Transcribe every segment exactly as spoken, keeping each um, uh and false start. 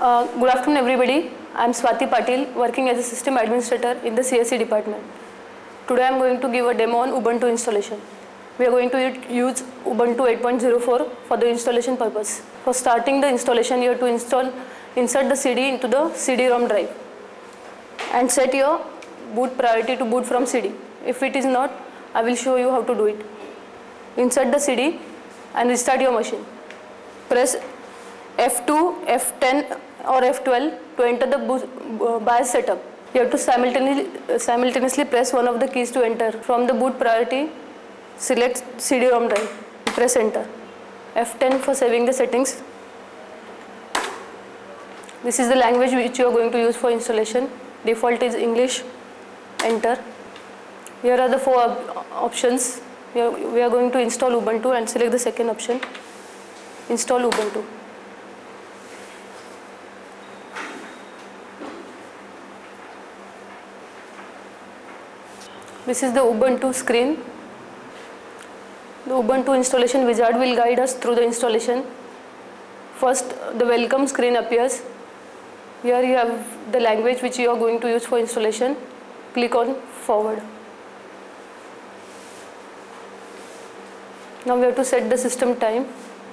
Uh, good afternoon everybody. I am Swati Patil, working as a system administrator in the C S E department. Today I am going to give a demo on Ubuntu installation. We are going to use Ubuntu eight point oh four for the installation purpose. For starting the installation, you have to install, insert the C D into the C D ROM drive and set your boot priority to boot from C D. If it is not, I will show you how to do it. Insert the C D and restart your machine. Press F two, F ten or F twelve to enter the BIOS setup. You have to simultaneously, simultaneously press one of the keys to enter. From the boot priority, select C D ROM drive. Press enter. F ten for saving the settings. This is the language which you are going to use for installation. Default is English. Enter. Here are the four op options. We are, we are going to install Ubuntu and select the second option. Install Ubuntu. This is the Ubuntu screen. The Ubuntu installation wizard will guide us through the installation. First, the welcome screen appears. Here you have the language which you are going to use for installation. Click on forward. Now we have to set the system time.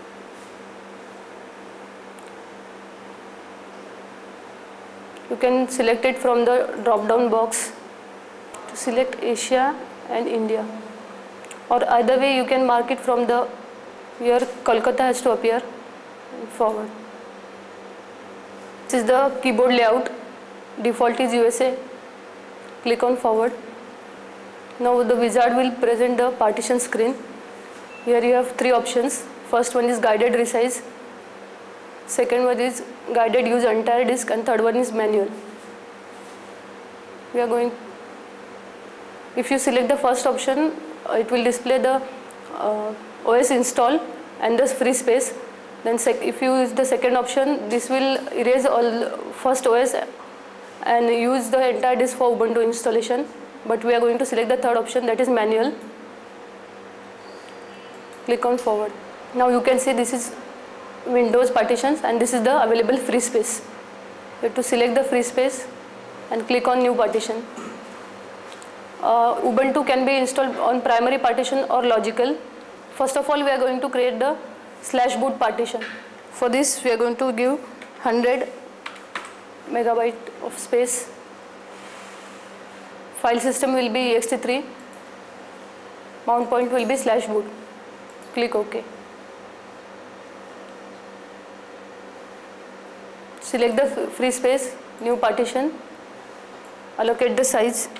You can select it from the drop down box to select Asia and India, or either way you can mark it from the, here Kolkata has to appear, and forward. This is the keyboard layout. Default is U S A. Click on forward. Now the wizard will present the partition screen. Here you have three options. First one is guided resize. Second one is guided use entire disk, and third one is manual. We are going, if you select the first option, uh, it will display the uh, O S install and the free space. Then sec if you use the second option, this will erase all first O S and use the entire disk for Ubuntu installation. But we are going to select the third option, that is manual. Click on forward. Now you can see this is Windows partitions and this is the available free space. You have to select the free space and click on new partition. Uh, Ubuntu can be installed on primary partition or logical. First of all, we are going to create the slash boot partition. For this, we are going to give one hundred megabyte of space. File system will be E X T three. Mount point will be slash boot. Click OK. Select the free space, new partition, allocate the size.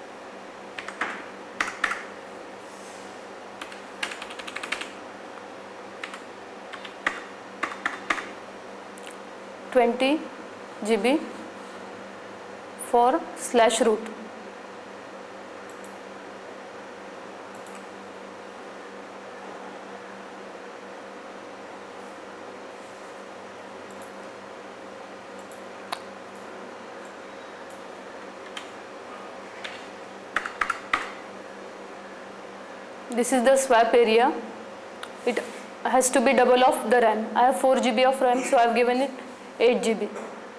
twenty G B for slash root. This is the swap area. It has to be double of the RAM. I have four G B of RAM, so I have given it eight G B.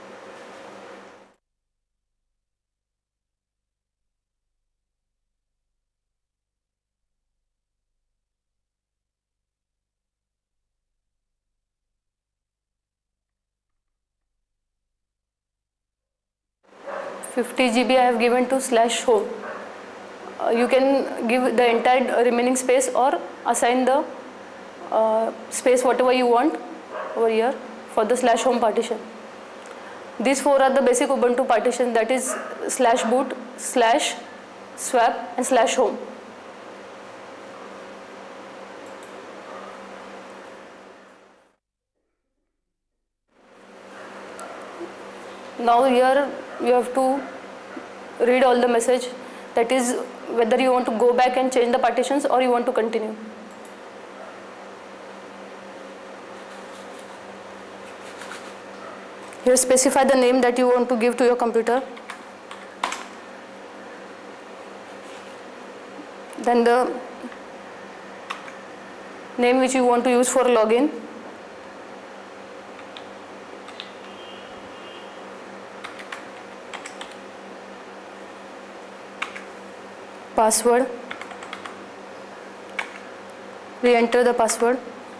fifty G B I have given to slash home. Uh, you can give the entire remaining space or assign the uh, space whatever you want over here for the slash home partition. These four are the basic Ubuntu partitions, that is slash boot, slash swap and slash home. Now here you have to read all the message, that is whether you want to go back and change the partitions or you want to continue. Here specify the name that you want to give to your computer. Then the name which you want to use for login. password, re-enter the password,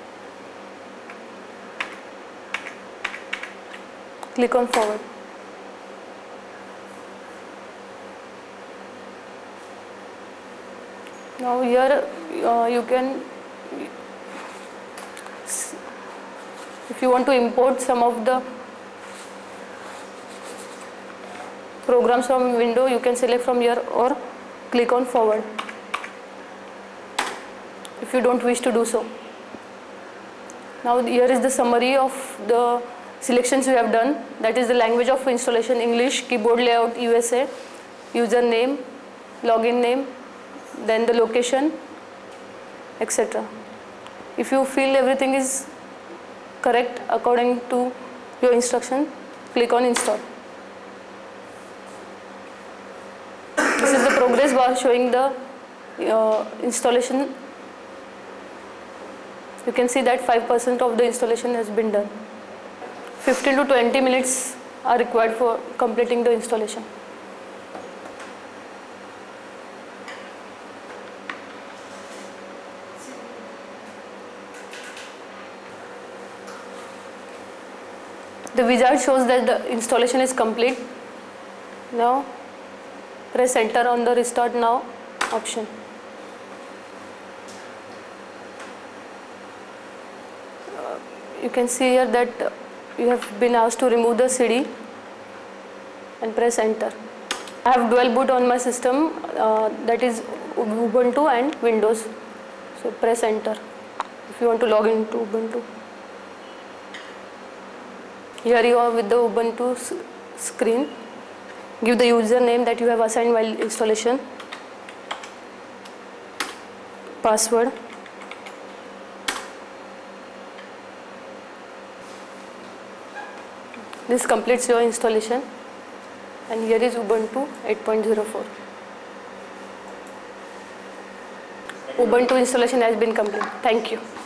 click on forward. Now here uh, you can, if you want to import some of the programs from window, you can select from here or click on forward if you don't wish to do so. Now here is the summary of the selections you have done. That is the language of installation: English, keyboard layout U S A, username, login name, then the location, et cetera. If you feel everything is correct according to your instruction, click on install. This is the progress bar showing the uh, installation. You can see that five percent of the installation has been done. fifteen to twenty minutes are required for completing the installation. The wizard shows that the installation is complete. Now press enter on the restart now option. Uh, you can see here that uh, you have been asked to remove the C D and press enter. I have dual boot on my system, uh, that is Ubuntu and Windows. So press enter if you want to log into Ubuntu. Here you are with the Ubuntu screen. Give the username that you have assigned while installation, password, this completes your installation, and here is Ubuntu eight point oh four. Ubuntu installation has been complete. Thank you.